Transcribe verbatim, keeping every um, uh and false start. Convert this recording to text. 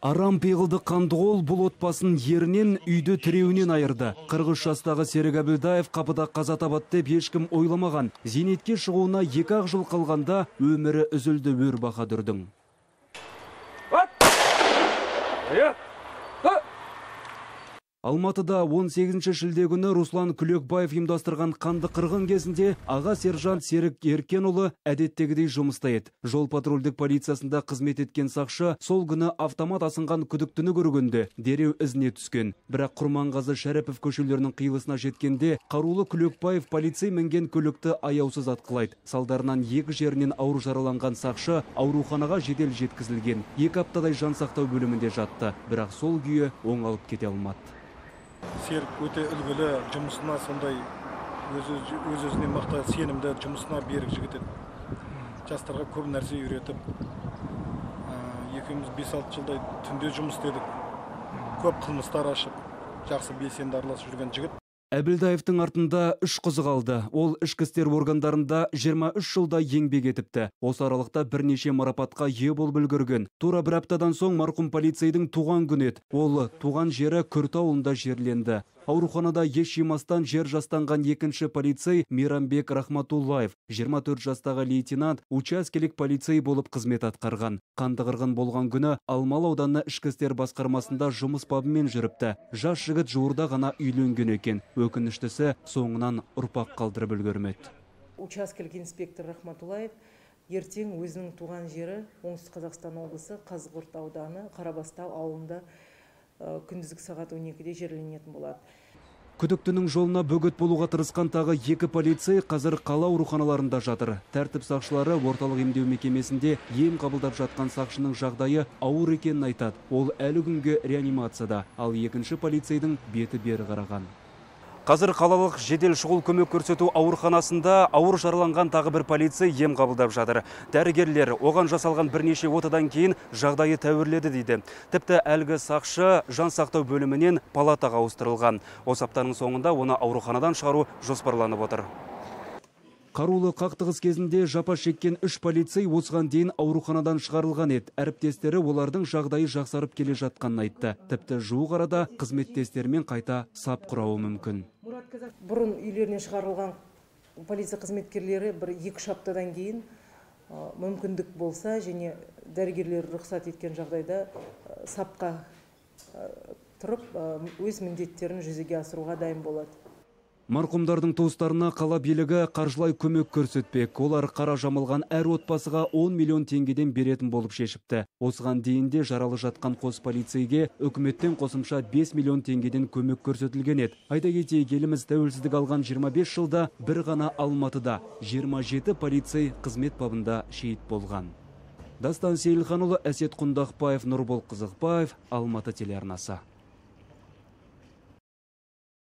Арам пиғылды қандығол бұл отбасын ерінен, үйді тіреуінен айырды. қырық үш жастағы Серік Әбілдаев қапыда қаза табады деп ешкім ойламаған. Зейнетке шығуына екі ақ жыл қалғанда өмірі үзілді өр баһадүрдің. Алматыда он сегізінші шілде күні Руслан Күлекбаев ұйымдастырған қанды қырғын кезінде аға сержант Серік Еркенұлы әдеттегідей жұмыста еді. Жол патрульдік полициясында қызмет еткен сақшы сол күні автомат асынған күдіктіні көргенде дереу ізіне түскен. Бірақ Құрманғазы Шәріпов көшелерінің қиылысына жеткенде қарулы Күлекбаев полицей мінген көлікті аяусыз атқылайды. Салдарынан екі жерінен ауыр жараланған сақшы ауруханаға жедел жеткізілген. Екі аптадай жан сақтау бөлімінде жатты, бірақ сол күйі оңалып кете алмады. Серік өте үлгілі, жұмысына сондай өз-өзіне мықты, сенімді, жұмысына берік жігіт еді. Жастарға көп нәрсе үйретіп, екеуміз бес алты жылдай түнде жұмыс істедік. Көп қылмыстар ашып, жақсы белсенді араласып жүрген жігіт. Әбілдаевтың артында үш қызы қалды. Ол ішкі істер органдарында жиырма үш жылда еңбек етіпті. Осы аралықта бірнеше марапатқа ие болып үлгерген. Тура бір аптадан соң марқұм полицейдің туған күні еді. Ол туған жері Күрті ауылында жерленді. Ауруханада еш жимастан жер жастанған екінші полицей Мейрамбек Рахматуллаев, жиырма төрт жастағы лейтенант, учаскелік полицей болып қызмет атқарған. Қанды қырғын болған күні Алмалы ауданы ішкі істер басқармасында жұмыс бабымен жүріпті. Жас жігіт жуырда ғана үйленген екен. Өкініштісі соңынан ұрпақ қалдырып үлгермеді. Учаскелік инспектор Рахматуллаев ертең өзінің туған жері Оңтүстік Қазақстан облысы Қазығұрт ауданы Қарабастау ауылында күндізгі сағат он екіде жерленетін болады. Күдіктінің жолына бөгет болуға тырысқан тағы екі полицей қазір қала ауруханаларында жатыр. Тәртіп сақшылары орталық емдеу мекемесінде ем қабылдап жатқан сақшының жағдайы ауыр екенін айтады. Ол әлі күнге реанимацияда, ал екінші полицейдің беті бері қараған. Қазір қалалық жедел шұғыл көмек көрсету ауруханасында ауыр жараланған тағы бір полицей ем қабылдап жатыр. Дәрігерлер оған жасалған бірнеше отадан кейін жағдайы тәуірледі дейді. Тіпті әлгі сақшы жан сақтау бөлімінен палатаға ауыстырылған. Осы аптаның соңында оны ауруханадан шығару жоспарланып отыр. Қарулы қақтығыс кезінде жапа шеккен үш полицей осыған дейін ауруханадан шығарылған еді. Әріптестері олардың жағдайы жақсарып келе жатқанын айтты. Тіпті жуық арада қызметтестерімен қайта сап құрауы мүмкін. Бұрын үйлеріне шығарылған полиция қызметкерлері бір екі аптадан кейін мүмкіндік болса және дәрігерлер рұқсат еткен жағдайда сапқа тұрып өз міндеттерін жүзеге асыруға дайын болады. Марқұмдардың туыстарына қала билігі қаржылай көмек көрсетпек. Олар қара жамылған әр отбасыға он миллион теңгеден беретін болып шешіпті. Осыған дейін де жаралы жатқан қос полицейге үкіметтен қосымша бес миллион теңгеден көмек көрсетілген еді. Айта кетейік, еліміз тәуелсіздік алған жиырма бес жылда бір ғана Алматыда жиырма жеті полицей қызмет бабында шейіт болған. Дастан Сейілханұлы, Әсет Құндақбаев, Нұрбол Қызықбаев, Алматы телеарнасы.